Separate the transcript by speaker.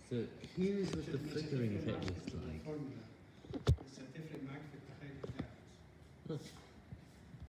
Speaker 1: So here's what the flickering effect looks like.
Speaker 2: بس هتفرق معاك في التخيل بتاعك.